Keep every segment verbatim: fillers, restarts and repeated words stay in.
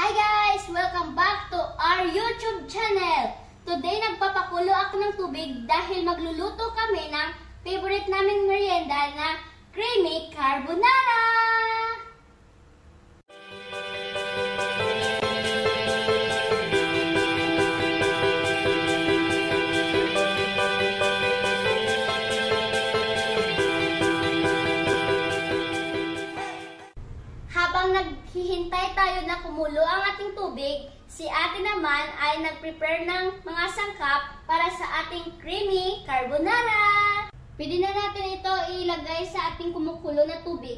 Hi guys! Welcome back to our YouTube channel! Today, nagpapakulo ako ng tubig dahil magluluto kami ng favorite naming merienda na creamy carbonara! Habang naghihintay tayo na kumulo ang ating tubig, si ate naman ay nag-prepare ng mga sangkap para sa ating creamy carbonara. Pwede na natin ito ilagay sa ating kumukulo na tubig.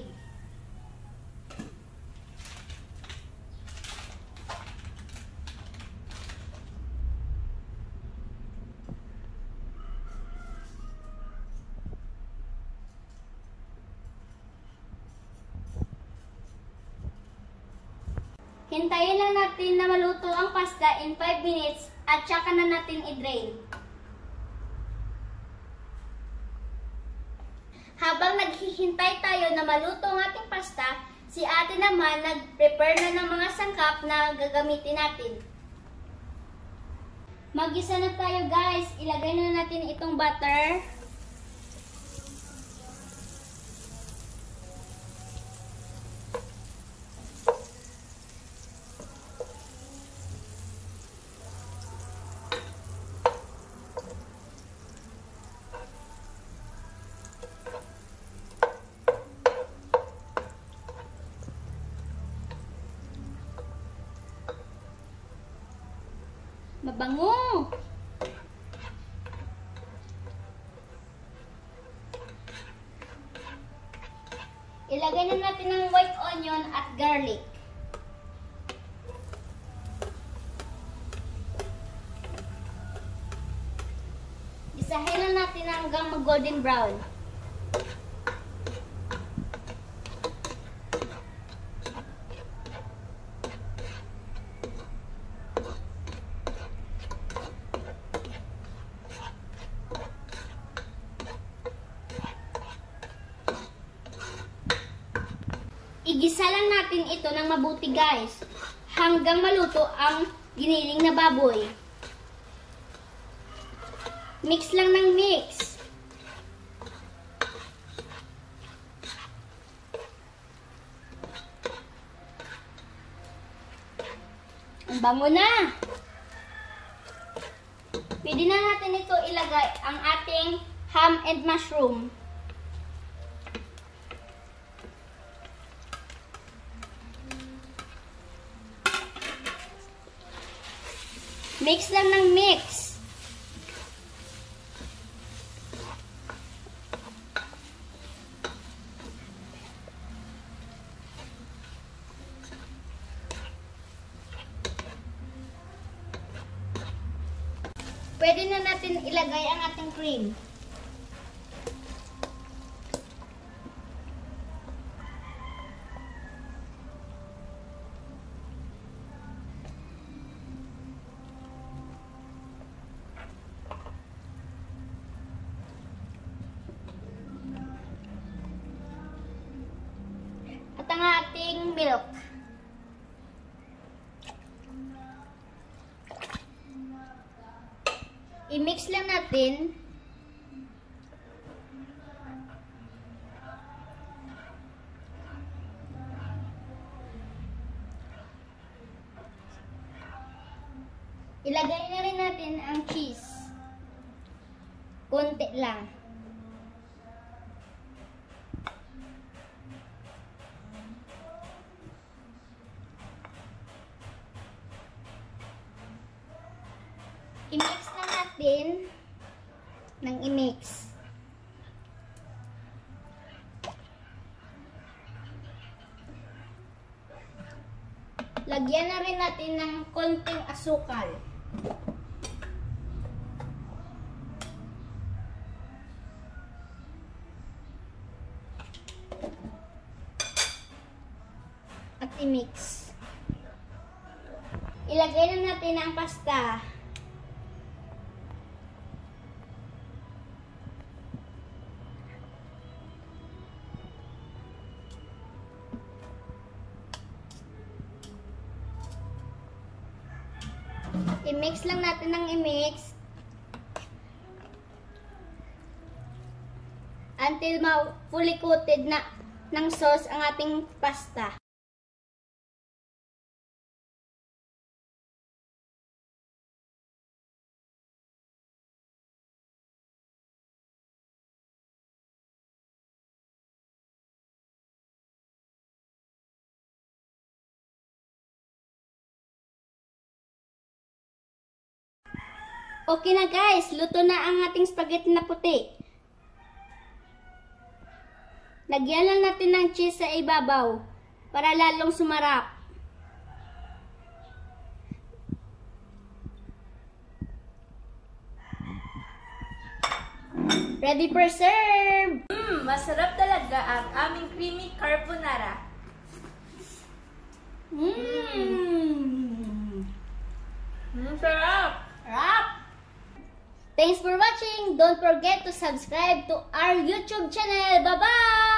Hintayin lang natin na maluto ang pasta in five minutes at saka na natin i-drain. Habang naghihintay tayo na maluto ang ating pasta, si ate naman nag-prepare na ng mga sangkap na gagamitin natin. Mag-isa na tayo guys. Ilagay na natin itong butter. Mabango! Ilagay na natin ng white onion at garlic. Isahin na natin hanggang mag-golden brown. Igisa lang natin ito ng mabuti guys, hanggang maluto ang giniling na baboy. Mix lang ng mix. Ang bango na! Pwede na natin ito ilagay ang ating ham and mushroom. Mix lang ng mix. Pwede na natin ilagay ang ating cream. At ang ating milk. I-mix lang natin. Ilagay na rin natin ang cheese. Konti lang. I-mix na natin ng i-mix. Lagyan na rin natin ng konting asukal. At i-mix. Ilagay na natin ang pasta. I-mix lang natin ng i-mix. Until ma-fully coated na ng sauce ang ating pasta. Okay na guys, luto na ang ating spaghetti na puti. Lagyan lang natin ng cheese sa ibabaw para lalong sumarap. Ready for serve! Mmm, masarap talaga ang aming creamy carbonara. Mmm! Mmm, sarap! Sarap! Thanks for watching! Don't forget to subscribe to our YouTube channel. Bye-bye!